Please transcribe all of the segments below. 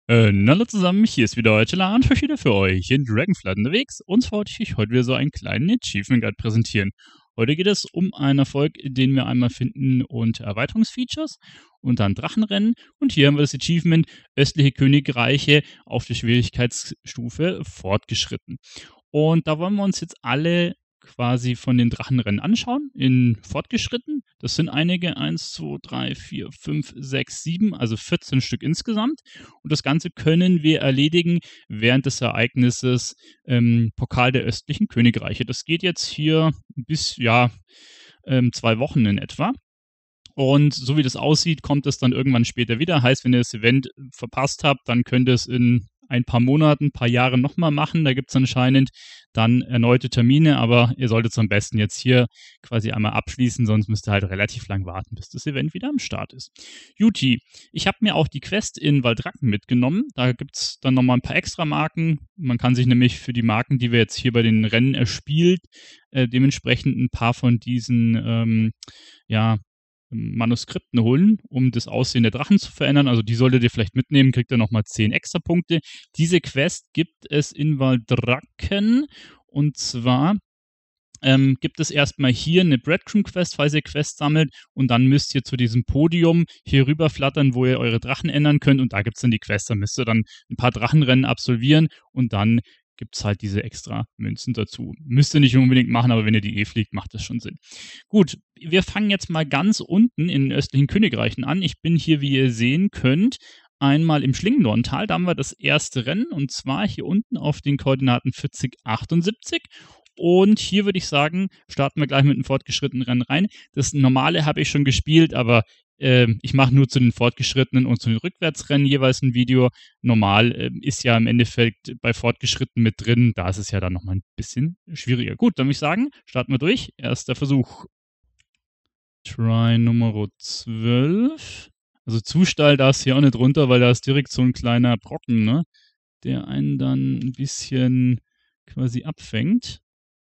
Hallo zusammen, hier ist wieder euer Chiller Anfisch wieder für euch in Dragonflight unterwegs. Und zwar wollte ich euch heute wieder so einen kleinen Achievement Guide präsentieren. Heute geht es um einen Erfolg, den wir einmal finden unter Erweiterungsfeatures und dann Drachenrennen. Und hier haben wir das Achievement Östliche Königreiche auf der Schwierigkeitsstufe fortgeschritten. Und da wollen wir uns jetzt alle quasi von den Drachenrennen anschauen, in fortgeschritten. Das sind einige, 1, 2, 3, 4, 5, 6, 7, also 14 Stück insgesamt. Und das Ganze können wir erledigen während des Ereignisses Pokal der östlichen Königreiche. Das geht jetzt hier bis, 2 Wochen in etwa. Und so wie das aussieht, kommt es dann irgendwann später wieder. Heißt, wenn ihr das Event verpasst habt, dann könnt ihr es in ein paar Monaten, ein paar Jahren nochmal machen. Da gibt es anscheinend dann erneute Termine, aber ihr solltet es am besten jetzt hier quasi einmal abschließen, sonst müsst ihr halt relativ lang warten, bis das Event wieder am Start ist. Juti, ich habe mir auch die Quest in Waldracken mitgenommen. Da gibt es dann nochmal ein paar extra Marken. Man kann sich nämlich für die Marken, die wir jetzt hier bei den Rennen erspielt, dementsprechend ein paar von diesen, Manuskripten holen, um das Aussehen der Drachen zu verändern. Also die solltet ihr vielleicht mitnehmen, kriegt ihr nochmal 10 extra Punkte. Diese Quest gibt es in Waldracken und zwar gibt es erstmal hier eine Breadcrumb-Quest, falls ihr Quests sammelt und dann müsst ihr zu diesem Podium hier rüber flattern, wo ihr eure Drachen ändern könnt und da gibt es dann die Quest. Da müsst ihr dann ein paar Drachenrennen absolvieren und dann gibt es halt diese extra Münzen dazu. Müsst ihr nicht unbedingt machen, aber wenn ihr die fliegt, macht das schon Sinn. Gut, wir fangen jetzt mal ganz unten in den östlichen Königreichen an. Ich bin hier, wie ihr sehen könnt, einmal im Schlingendorntal. Da haben wir das erste Rennen und zwar hier unten auf den Koordinaten 40, 78. Und hier würde ich sagen, starten wir gleich mit einem fortgeschrittenen Rennen rein. Das normale habe ich schon gespielt, aber ich mache nur zu den fortgeschrittenen und zu den Rückwärtsrennen jeweils ein Video. Normal ist ja im Endeffekt bei fortgeschritten mit drin. Da ist es ja dann nochmal ein bisschen schwieriger. Gut, dann würde ich sagen, starten wir durch. Erster Versuch. Try Nummer 12. Also zu steil darf es hier auch nicht runter, weil da ist direkt so ein kleiner Brocken, ne? Der einen dann ein bisschen quasi abfängt.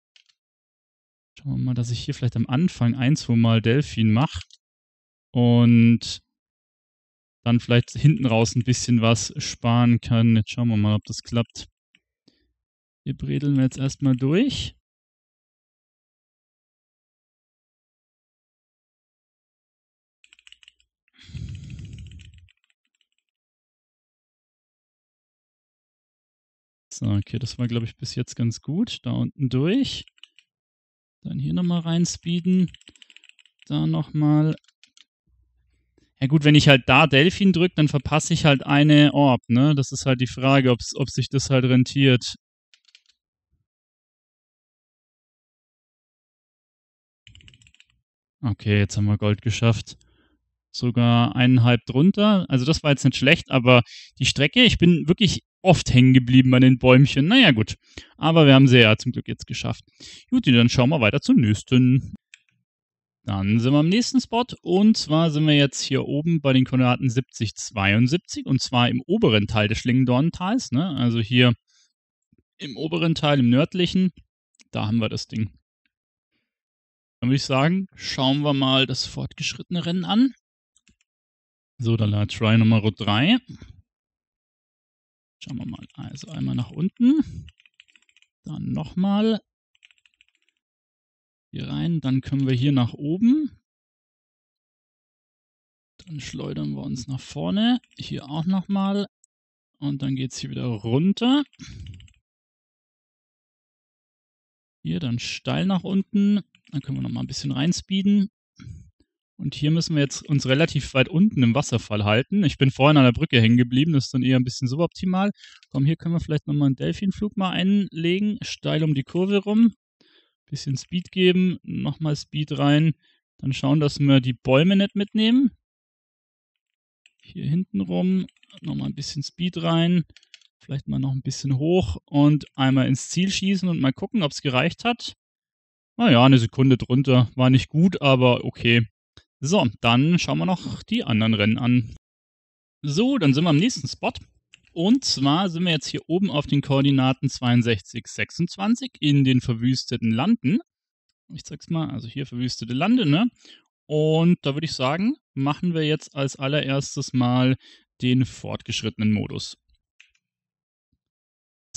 Schauen wir mal, dass ich hier vielleicht am Anfang 1-2 Mal Delfin mache. Und dann vielleicht hinten raus ein bisschen was sparen kann. Jetzt schauen wir mal, ob das klappt. Hier bredeln wir jetzt erstmal durch. So, okay, das war, glaube ich, bis jetzt ganz gut. Da unten durch. Dann hier nochmal reinspeeden. Da nochmal. Ja gut, wenn ich halt da Delfin drücke, dann verpasse ich halt eine Orb, ne? Das ist halt die Frage, ob sich das halt rentiert. Okay, jetzt haben wir Gold geschafft. Sogar 1,5 drunter. Also das war jetzt nicht schlecht, aber die Strecke, ich bin wirklich oft hängen geblieben an den Bäumchen. Naja, gut. Aber wir haben sie ja zum Glück jetzt geschafft. Gut, dann schauen wir weiter zum nächsten. Dann sind wir am nächsten Spot und zwar sind wir jetzt hier oben bei den Koordinaten 70, 72 und zwar im oberen Teil des Schlingendorntals, ne? Also hier im oberen Teil, im nördlichen, da haben wir das Ding. Dann würde ich sagen, schauen wir mal das fortgeschrittene Rennen an. So, dann Try Nummer 3. Schauen wir mal, also einmal nach unten, dann nochmal hier rein, dann können wir hier nach oben. Dann schleudern wir uns nach vorne, hier auch nochmal und dann geht es hier wieder runter. Hier dann steil nach unten, dann können wir nochmal ein bisschen reinspeeden. Und hier müssen wir jetzt uns relativ weit unten im Wasserfall halten. Ich bin vorhin an der Brücke hängen geblieben, das ist dann eher ein bisschen suboptimal. Komm, hier können wir vielleicht nochmal einen Delfinflug mal einlegen, steil um die Kurve rum. Bisschen Speed geben, nochmal Speed rein. Dann schauen, dass wir die Bäume nicht mitnehmen. Hier hinten rum, nochmal ein bisschen Speed rein. Vielleicht mal noch ein bisschen hoch und einmal ins Ziel schießen und mal gucken, ob es gereicht hat. Naja, eine Sekunde drunter. War nicht gut, aber okay. So, dann schauen wir noch die anderen Rennen an. So, dann sind wir am nächsten Spot. Und zwar sind wir jetzt hier oben auf den Koordinaten 62, 26 in den verwüsteten Landen. Ich sag's mal, also hier verwüstete Lande, ne? Und da würde ich sagen, machen wir jetzt als allererstes mal den fortgeschrittenen Modus.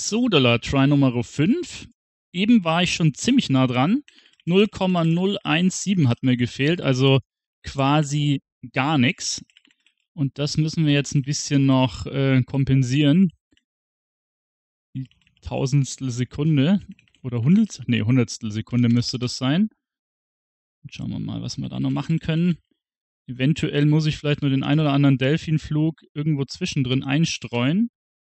So, Try Nummer 5. Eben war ich schon ziemlich nah dran. 0,017 hat mir gefehlt, also quasi gar nichts. Und das müssen wir jetzt ein bisschen noch kompensieren. Die Tausendstel Sekunde oder Hundertstel Sekunde müsste das sein. Und schauen wir mal, was wir da noch machen können. Eventuell muss ich vielleicht nur den ein oder anderen Delfinflug irgendwo zwischendrin einstreuen.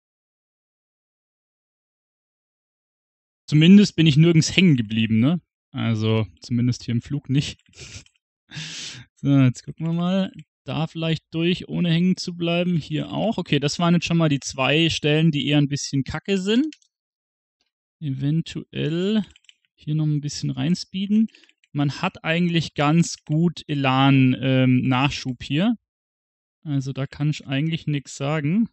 Zumindest bin ich nirgends hängen geblieben, ne? Also zumindest hier im Flug nicht. So, jetzt gucken wir mal. Da vielleicht durch, ohne hängen zu bleiben. Hier auch. Okay, das waren jetzt schon mal die 2 Stellen, die eher ein bisschen kacke sind. Eventuell hier noch ein bisschen reinspeeden. Man hat eigentlich ganz gut Elan-Nachschub hier. Also da kann ich eigentlich nichts sagen.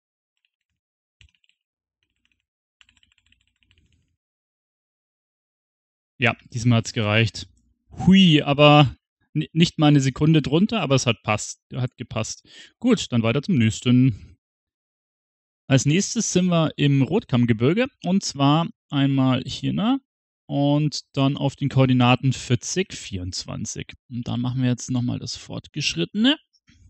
Ja, diesmal hat es gereicht. Hui, aber nicht mal eine Sekunde drunter, aber es hat gepasst. Gut, dann weiter zum nächsten. Als nächstes sind wir im Rotkammgebirge und zwar einmal hier, ne? Und dann auf den Koordinaten 40, 24. Und dann machen wir jetzt nochmal das Fortgeschrittene.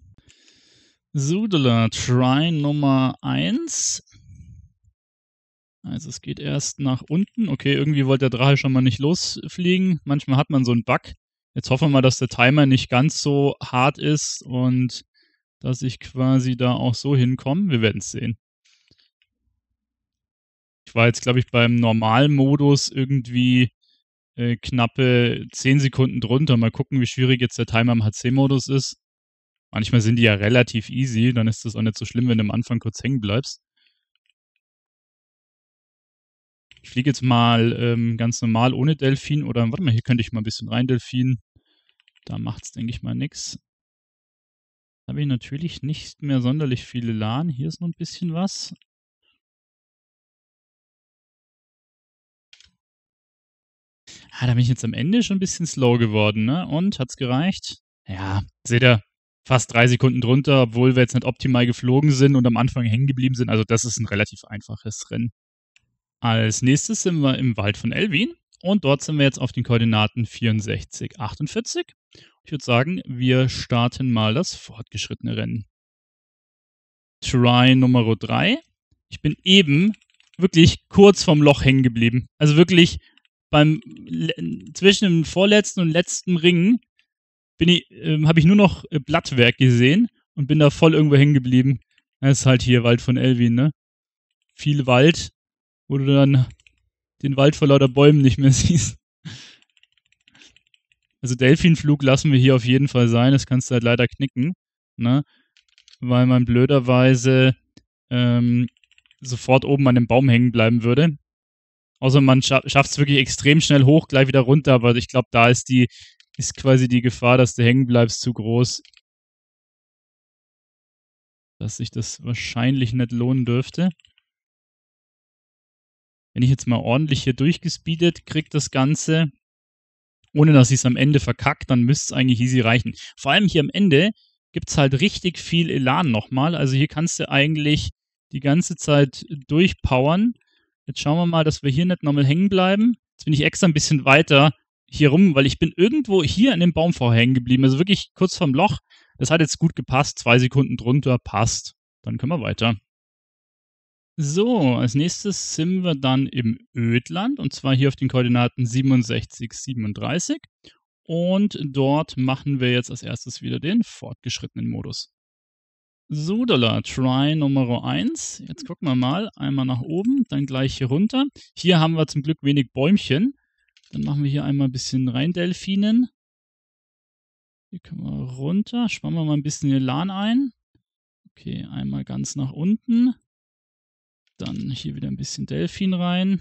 Sudela, Try Nummer 1. Also es geht erst nach unten. Okay, irgendwie wollte der Drache schon mal nicht losfliegen. Manchmal hat man so einen Bug. Jetzt hoffen wir mal, dass der Timer nicht ganz so hart ist und dass ich quasi da auch so hinkomme. Wir werden es sehen. Ich war jetzt, glaube ich, beim Normalmodus irgendwie knappe 10 Sekunden drunter. Mal gucken, wie schwierig jetzt der Timer im HC-Modus ist. Manchmal sind die ja relativ easy. Dann ist das auch nicht so schlimm, wenn du am Anfang kurz hängen bleibst. Ich fliege jetzt mal ganz normal ohne Delfin oder warte mal, hier könnte ich mal ein bisschen rein Delfin. Da macht es, denke ich mal, nichts. Da habe ich natürlich nicht mehr sonderlich viele Elan. Hier ist noch ein bisschen was. Da bin ich jetzt am Ende schon ein bisschen slow geworden, ne? Und, hat's gereicht? Ja, seht ihr, fast 3 Sekunden drunter, obwohl wir jetzt nicht optimal geflogen sind und am Anfang hängen geblieben sind. Also das ist ein relativ einfaches Rennen. Als nächstes sind wir im Wald von Elwin und dort sind wir jetzt auf den Koordinaten 64, 48. Ich würde sagen, wir starten mal das fortgeschrittene Rennen. Try Nummer 3. Ich bin eben wirklich kurz vorm Loch hängen geblieben. Also wirklich zwischen dem vorletzten und letzten Ring habe ich nur noch Blattwerk gesehen und bin da voll irgendwo hängen geblieben. Das ist halt hier Wald von Elwin, ne? Viel Wald, wo du dann den Wald vor lauter Bäumen nicht mehr siehst. Also Delfinflug lassen wir hier auf jeden Fall sein. Das kannst du halt leider knicken, ne? Weil man blöderweise sofort oben an dem Baum hängen bleiben würde. Außer man schafft es wirklich extrem schnell hoch, gleich wieder runter, aber ich glaube, da ist quasi die Gefahr, dass du hängen bleibst, zu groß, dass sich das wahrscheinlich nicht lohnen dürfte. Wenn ich jetzt mal ordentlich hier durchgespeedet kriege, das Ganze, ohne dass ich es am Ende verkacke, dann müsste es eigentlich easy reichen. Vor allem hier am Ende gibt es halt richtig viel Elan nochmal. Also hier kannst du eigentlich die ganze Zeit durchpowern. Jetzt schauen wir mal, dass wir hier nicht nochmal hängen bleiben. Jetzt bin ich extra ein bisschen weiter hier rum, weil ich bin irgendwo hier an dem Baum vorher hängen geblieben. Also wirklich kurz vorm Loch. Das hat jetzt gut gepasst. 2 Sekunden drunter, passt. Dann können wir weiter. So, als nächstes sind wir dann im Ödland und zwar hier auf den Koordinaten 67, 37. Und dort machen wir jetzt als erstes wieder den fortgeschrittenen Modus. So, Try Nummer 1. Jetzt gucken wir mal. Einmal nach oben, dann gleich hier runter. Hier haben wir zum Glück wenig Bäumchen. Dann machen wir hier einmal ein bisschen rein Delfinen. Hier können wir runter. Spannen wir mal ein bisschen Elan ein. Okay, einmal ganz nach unten. Dann hier wieder ein bisschen Delfin rein.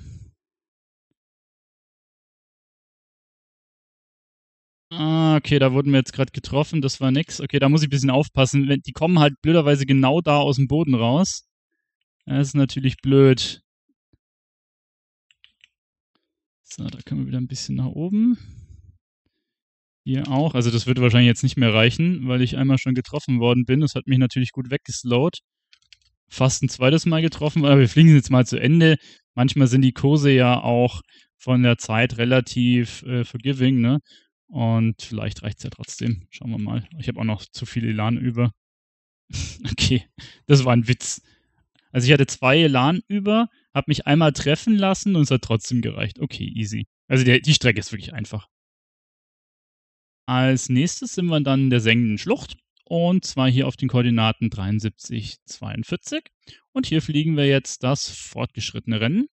Okay, da wurden wir jetzt gerade getroffen, das war nix. Okay, da muss ich ein bisschen aufpassen. Die kommen halt blöderweise genau da aus dem Boden raus. Das ist natürlich blöd. So, da können wir wieder ein bisschen nach oben. Hier auch. Also das wird wahrscheinlich jetzt nicht mehr reichen, weil ich einmal schon getroffen worden bin. Das hat mich natürlich gut weggeslowt. fast ein zweites Mal getroffen, aber wir fliegen jetzt mal zu Ende. Manchmal sind die Kurse ja auch von der Zeit relativ forgiving, ne? Und vielleicht reicht es ja trotzdem. Schauen wir mal. Ich habe auch noch zu viel Elan über. Okay, das war ein Witz. Also ich hatte 2 Elan über, habe mich einmal treffen lassen und es hat trotzdem gereicht. Okay, easy. Also die Strecke ist wirklich einfach. Als nächstes sind wir dann in der sengenden Schlucht und zwar hier auf den Koordinaten 73, 42. Und hier fliegen wir jetzt das fortgeschrittene Rennen.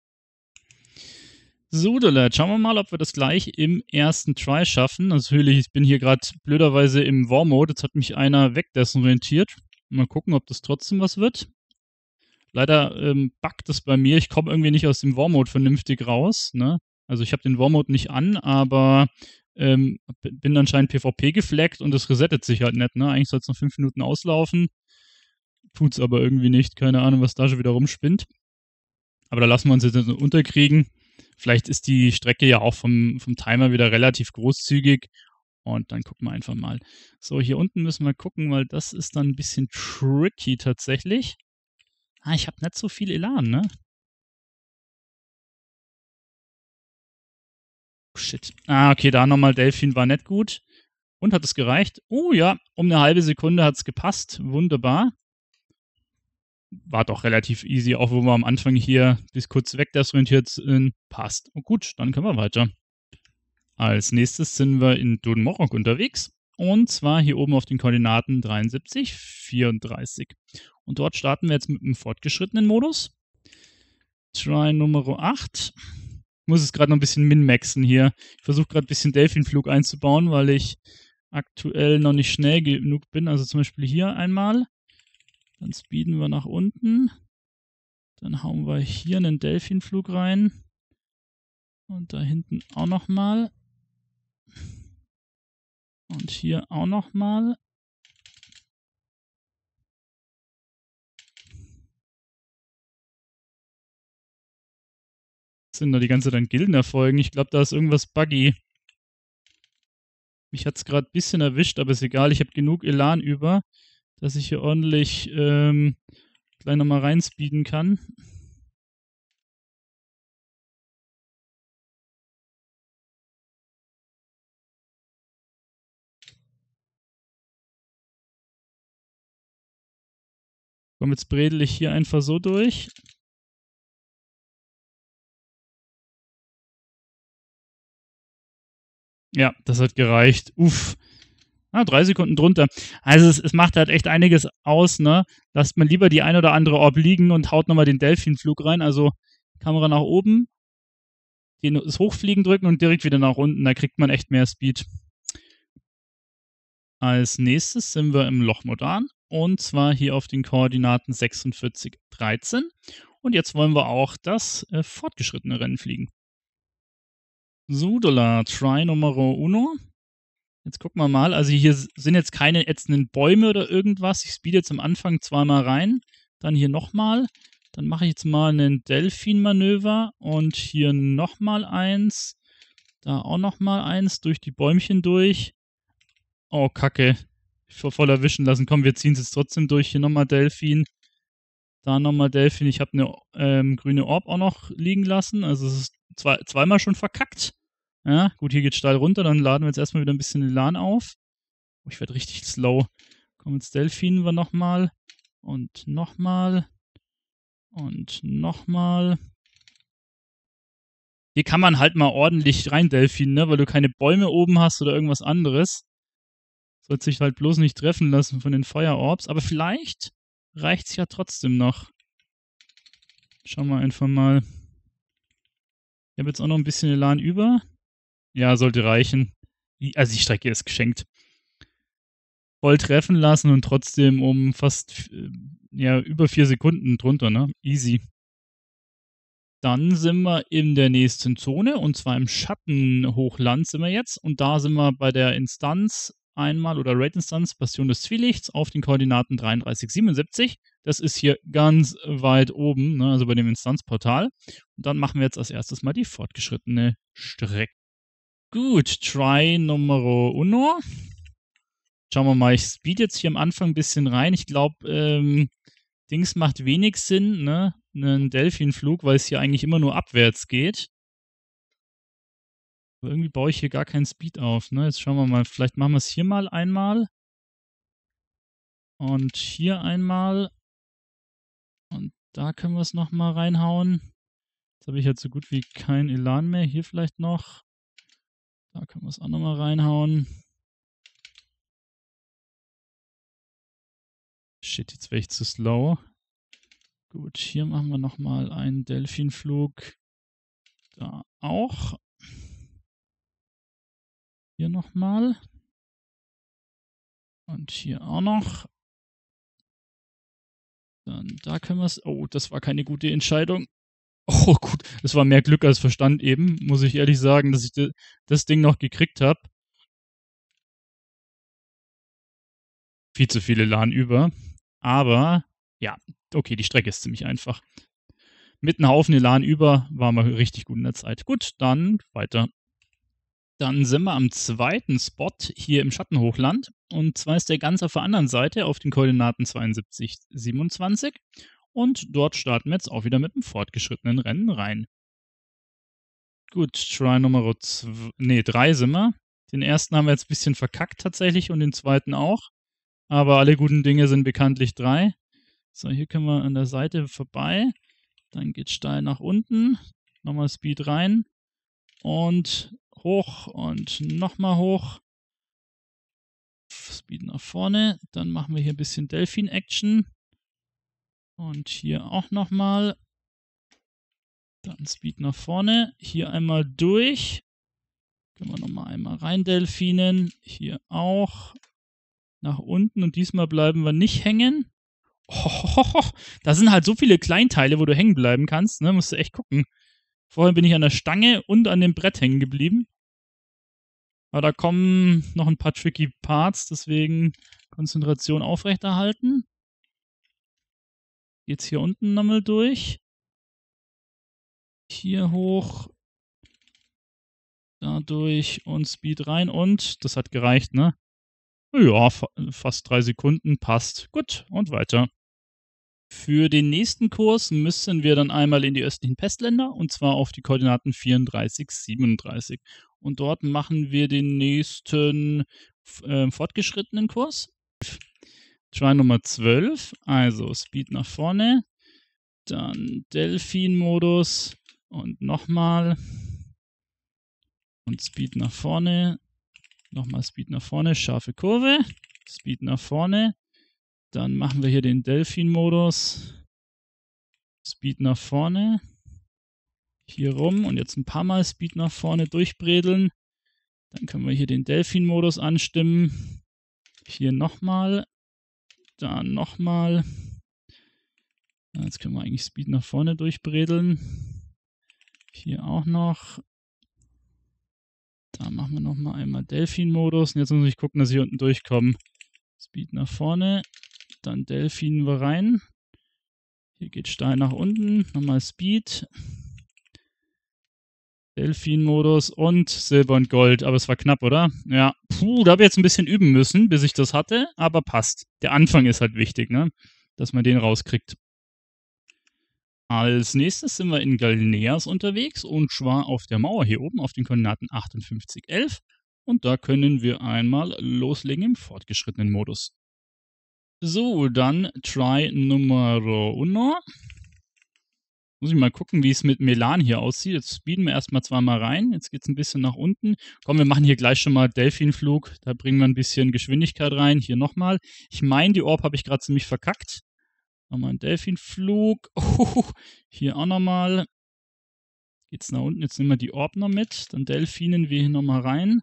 So, Dole, schauen wir mal, ob wir das gleich im ersten Try schaffen. Natürlich, ich bin hier gerade blöderweise im War-Mode. Jetzt hat mich einer wegdesorientiert. Mal gucken, ob das trotzdem was wird. Leider buggt es bei mir. Ich komme irgendwie nicht aus dem War-Mode vernünftig raus. Ne? Also ich habe den War-Mode nicht an, aber bin anscheinend PvP geflaggt und es resettet sich halt nicht. Ne? Eigentlich soll es noch 5 Minuten auslaufen. Tut's aber irgendwie nicht. Keine Ahnung, was da schon wieder rumspinnt. Aber da lassen wir uns jetzt unterkriegen. Vielleicht ist die Strecke ja auch vom Timer wieder relativ großzügig. Und dann gucken wir einfach mal. So, hier unten müssen wir gucken, weil das ist dann ein bisschen tricky tatsächlich. Ich habe nicht so viel Elan, ne? Shit. Okay, da nochmal Delfin war nicht gut. Und hat es gereicht? Oh ja, um eine halbe Sekunde hat es gepasst. Wunderbar. War doch relativ easy, auch wo wir am Anfang hier bis kurz wegdesorientiert sind. Passt. Und gut, dann können wir weiter. Als nächstes sind wir in Dunmorok unterwegs. Und zwar hier oben auf den Koordinaten 73, 34. Und dort starten wir jetzt mit dem fortgeschrittenen Modus. Try Nummer 8. Ich muss es gerade noch ein bisschen min-maxen hier. Ich versuche gerade ein bisschen Delfinflug einzubauen, weil ich aktuell noch nicht schnell genug bin. Also zum Beispiel hier einmal. Dann speeden wir nach unten. Dann hauen wir hier einen Delfinflug rein. Und da hinten auch nochmal. Und hier auch nochmal. Sind da die ganze Zeit an Gilden erfolgen? Ich glaube, da ist irgendwas buggy. Mich hat es gerade ein bisschen erwischt, aber ist egal. Ich habe genug Elan über, dass ich hier ordentlich gleich nochmal reinspeeden kann. Komm, jetzt bredel ich hier einfach so durch. Ja, das hat gereicht. Uff. 3 Sekunden drunter. Also es macht halt echt einiges aus, ne? Lasst man lieber die ein oder andere Orb liegen und haut nochmal den Delfinflug rein. Also Kamera nach oben, das Hochfliegen drücken und direkt wieder nach unten. Da kriegt man echt mehr Speed. Als nächstes sind wir im Loch Modan. Und zwar hier auf den Koordinaten 46, 13. Und jetzt wollen wir auch das fortgeschrittene Rennen fliegen. Sudola, Try Numero Uno. Jetzt gucken wir mal. Also hier sind jetzt keine ätzenden Bäume oder irgendwas. Ich speede jetzt am Anfang zweimal rein. Dann hier nochmal. Dann mache ich jetzt mal einen Delfin-Manöver. Und hier nochmal eins. Da auch nochmal eins. Durch die Bäumchen durch. Oh, Kacke. Voll erwischen lassen. Komm, wir ziehen es jetzt trotzdem durch. Hier nochmal Delfin. Da nochmal Delfin. Ich habe eine grüne Orb auch noch liegen lassen. Also es ist zweimal schon verkackt. Ja, gut, hier geht steil runter. Dann laden wir jetzt erstmal wieder ein bisschen Elan auf. Oh, ich werde richtig slow. Komm, jetzt Delfinen wir nochmal. Und nochmal. Und nochmal. Hier kann man halt mal ordentlich rein Delfinen, ne? Weil du keine Bäume oben hast oder irgendwas anderes. Sollte sich halt bloß nicht treffen lassen von den Fire Orbs. Aber vielleicht reicht es ja trotzdem noch. Schauen wir einfach mal. Ich habe jetzt auch noch ein bisschen Elan über. Ja, sollte reichen. Also die Strecke ist geschenkt. Voll treffen lassen und trotzdem um fast über 4 Sekunden drunter, ne? Easy. Dann sind wir in der nächsten Zone und zwar im Schattenhochland sind wir jetzt und da sind wir bei der Instanz einmal oder Raid-Instanz Bastion des Zwielichts auf den Koordinaten 33, 77. Das ist hier ganz weit oben, ne, also bei dem Instanzportal. Und dann machen wir jetzt als erstes mal die fortgeschrittene Strecke. Gut, Try Numero Uno. Schauen wir mal, ich speed jetzt hier am Anfang ein bisschen rein. Ich glaube, Dings macht wenig Sinn, ne? Einen Delfinflug, weil es hier eigentlich immer nur abwärts geht. Aber irgendwie baue ich hier gar keinen Speed auf, ne? Jetzt schauen wir mal, vielleicht machen wir es hier mal einmal. Und hier einmal. Und da können wir es nochmal reinhauen. Jetzt habe ich jetzt so gut wie kein Elan mehr. Hier vielleicht noch. Da können wir es auch nochmal reinhauen. Shit, jetzt wäre ich zu slow. Gut, hier machen wir nochmal einen Delfinflug. Da auch. Hier nochmal. Und hier auch noch. Dann da können wir es. Oh, das war keine gute Entscheidung. Oh, gut. Das war mehr Glück als Verstand eben, muss ich ehrlich sagen, dass ich das Ding noch gekriegt habe. Viel zu viele Elan über. Aber, ja, okay, die Strecke ist ziemlich einfach. Mit einem Haufen Elan über waren wir richtig gut in der Zeit. Gut, dann weiter. Dann sind wir am zweiten Spot hier im Schattenhochland. Und zwar ist der ganz auf der anderen Seite auf den Koordinaten 72, 27. Und dort starten wir jetzt auch wieder mit einem fortgeschrittenen Rennen rein. Gut, Try Nummer 3 sind wir. Den ersten haben wir jetzt ein bisschen verkackt tatsächlich und den zweiten auch. Aber alle guten Dinge sind bekanntlich 3. So, hier können wir an der Seite vorbei. Dann geht steil nach unten. Nochmal Speed rein. Und hoch und nochmal hoch. Speed nach vorne. Dann machen wir hier ein bisschen Delfin-Action. Und hier auch nochmal. Dann Speed nach vorne. Hier einmal durch. Können wir nochmal einmal rein delfinen. Hier auch. Nach unten. Und diesmal bleiben wir nicht hängen. Oh, da sind halt so viele Kleinteile, wo du hängen bleiben kannst. Ne? Musst du echt gucken. Vorher bin ich an der Stange und an dem Brett hängen geblieben. Aber da kommen noch ein paar tricky Parts, deswegen Konzentration aufrechterhalten. Geht's hier unten nochmal durch. Hier hoch. Da durch und Speed rein und das hat gereicht, ne? Ja, fast 3 Sekunden, passt. Gut, und weiter. Für den nächsten Kurs müssen wir dann einmal in die östlichen Pestländer und zwar auf die Koordinaten 34, 37. Und dort machen wir den nächsten fortgeschrittenen Kurs. Try Nummer 12, also Speed nach vorne, dann Delfin-Modus und nochmal und Speed nach vorne, nochmal Speed nach vorne, scharfe Kurve, Speed nach vorne, dann machen wir hier den Delfin-Modus, Speed nach vorne, hier rum und jetzt ein paar Mal Speed nach vorne durchbredeln, dann können wir hier den Delfin-Modus anstimmen, hier nochmal, da nochmal. Jetzt können wir eigentlich Speed nach vorne durchbredeln. Hier auch noch. Da machen wir nochmal einmal Delfin-Modus. Und jetzt muss ich gucken, dass ich hier unten durchkomme. Speed nach vorne. Dann Delfin wir rein. Hier geht steil nach unten. Nochmal Speed. Delfin-Modus und Silber und Gold. Aber es war knapp, oder? Ja. Puh, da habe ich jetzt ein bisschen üben müssen, bis ich das hatte. Aber passt. Der Anfang ist halt wichtig, ne? Dass man den rauskriegt. Als nächstes sind wir in Galneas unterwegs und zwar auf der Mauer hier oben auf den Koordinaten 58, 11. Und da können wir einmal loslegen im fortgeschrittenen Modus. So, dann Try Numero 1. Muss ich mal gucken, wie es mit Melan hier aussieht. Jetzt speeden wir erstmal zweimal rein. Jetzt geht es ein bisschen nach unten. Komm, wir machen hier gleich schon mal Delfinflug. Da bringen wir ein bisschen Geschwindigkeit rein. Hier nochmal. Ich meine, die Orb habe ich gerade ziemlich verkackt. Nochmal ein Delfinflug. Oh, hier auch nochmal. Geht's nach unten. Jetzt nehmen wir die Orb noch mit. Dann delfinen wir hier nochmal rein.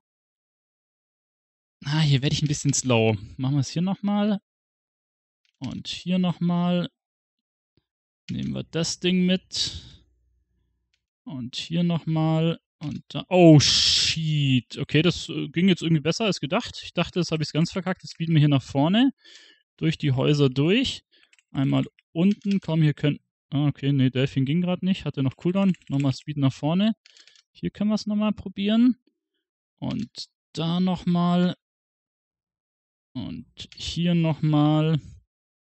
Hier werde ich ein bisschen slow. Machen wir es hier nochmal. Und hier nochmal. Nehmen wir das Ding mit. Und hier nochmal. Und da. Oh, shit. Okay, das ging jetzt irgendwie besser als gedacht. Ich dachte, das habe ich ganz verkackt. Jetzt bieten wir hier nach vorne. Durch die Häuser durch. Einmal unten. Komm, hier können. Okay, nee, Delfin ging gerade nicht. Hatte noch Cooldown. Nochmal Speed nach vorne. Hier können wir es nochmal probieren. Und da nochmal. Und hier nochmal.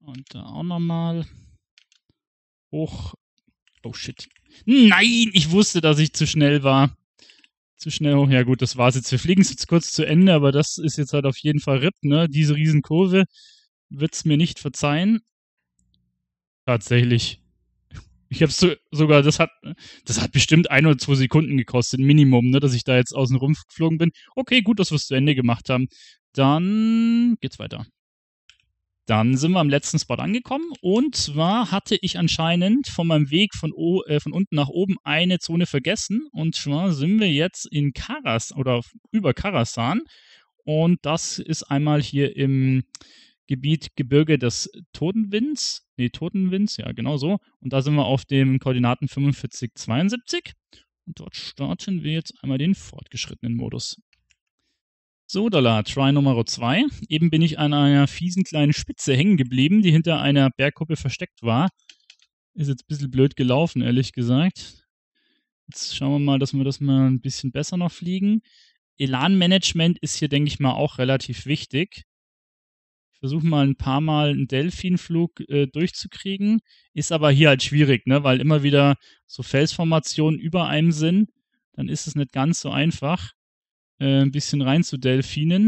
Und da auch nochmal. Hoch. Oh shit. Nein, ich wusste, dass ich zu schnell war. Zu schnell hoch. Ja gut, das war's jetzt. Wir fliegen es jetzt kurz zu Ende, aber das ist jetzt halt auf jeden Fall RIP, ne? Diese Riesenkurve wird's mir nicht verzeihen. Tatsächlich. Ich hab's sogar, das hat bestimmt 1 oder 2 Sekunden gekostet, Minimum, ne, dass ich da jetzt außen rum geflogen bin. Okay, gut, dass wir es zu Ende gemacht haben. Dann geht's weiter. Dann sind wir am letzten Spot angekommen und zwar hatte ich anscheinend von meinem Weg von unten nach oben eine Zone vergessen und zwar sind wir jetzt in über Karasan und das ist einmal hier im Gebiet Gebirge des Totenwinds, ja genau so und da sind wir auf den Koordinaten 45, 72 und dort starten wir jetzt einmal den fortgeschrittenen Modus. So, Dalla, Try Nummer 2. Eben bin ich an einer fiesen kleinen Spitze hängen geblieben, die hinter einer Bergkuppe versteckt war. Ist jetzt ein bisschen blöd gelaufen, ehrlich gesagt. Jetzt schauen wir mal, dass wir das mal ein bisschen besser noch fliegen. Elan-Management ist hier, denke ich mal, auch relativ wichtig. Ich versuche mal ein paar Mal einen Delfinflug durchzukriegen. Ist aber hier halt schwierig, ne? Weil immer wieder so Felsformationen über einem sind. Dann ist es nicht ganz so einfach. Ein bisschen rein zu Delfinen.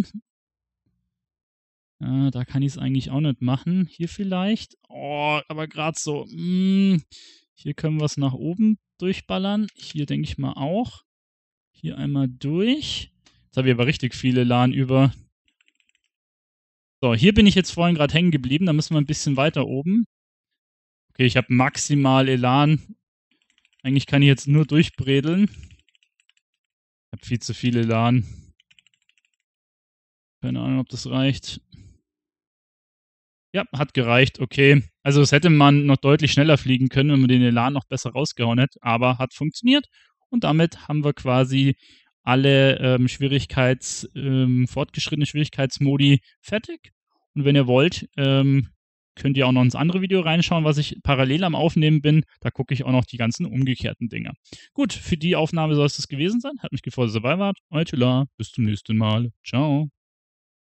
Da kann ich es eigentlich auch nicht machen. Hier vielleicht. Oh, aber gerade so. Hier können wir es nach oben durchballern. Hier denke ich mal auch. Hier einmal durch. Jetzt habe ich aber richtig viele Elan über. So, hier bin ich jetzt vorhin gerade hängen geblieben. Da müssen wir ein bisschen weiter oben. Okay, ich habe maximal Elan. Eigentlich kann ich jetzt nur durchbredeln. Ich habe viel zu viel Elan. Keine Ahnung, ob das reicht. Ja, hat gereicht, okay. Also es hätte man noch deutlich schneller fliegen können, wenn man den Elan noch besser rausgehauen hätte, aber hat funktioniert. Und damit haben wir quasi alle fortgeschrittene Schwierigkeitsmodi fertig. Und wenn ihr wollt, könnt ihr auch noch ins andere Video reinschauen, was ich parallel am Aufnehmen bin. Da gucke ich auch noch die ganzen umgekehrten Dinge. Gut, für die Aufnahme soll es das gewesen sein. Hat mich gefreut, dass ihr dabei wart. Euer Tüller, bis zum nächsten Mal. Ciao.